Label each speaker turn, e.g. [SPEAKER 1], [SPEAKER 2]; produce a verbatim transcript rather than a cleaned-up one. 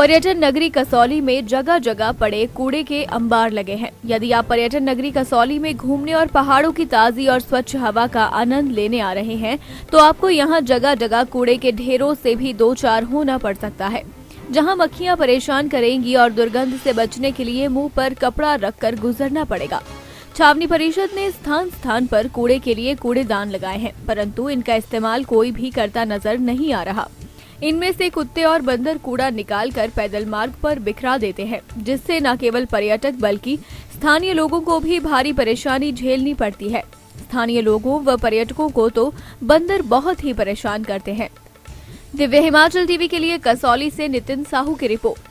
[SPEAKER 1] पर्यटन नगरी कसौली में जगह जगह पड़े कूड़े के अंबार लगे हैं। यदि आप पर्यटन नगरी कसौली में घूमने और पहाड़ों की ताजी और स्वच्छ हवा का आनंद लेने आ रहे हैं, तो आपको यहाँ जगह जगह कूड़े के ढेरों से भी दो चार होना पड़ सकता है, जहाँ मक्खियाँ परेशान करेंगी और दुर्गंध से बचने के लिए मुंह पर कपड़ा रखकर गुजरना पड़ेगा। छावनी परिषद ने स्थान स्थान पर कूड़े के लिए कूड़ेदान लगाए हैं, परंतु इनका इस्तेमाल कोई भी करता नजर नहीं आ रहा। इनमें से कुत्ते और बंदर कूड़ा निकालकर पैदल मार्ग पर बिखरा देते हैं, जिससे न केवल पर्यटक बल्कि स्थानीय लोगों को भी भारी परेशानी झेलनी पड़ती है। स्थानीय लोगों व पर्यटकों को तो बंदर बहुत ही परेशान करते हैं। दिव्य हिमाचल टीवी के लिए कसौली से नितिन साहू की रिपोर्ट।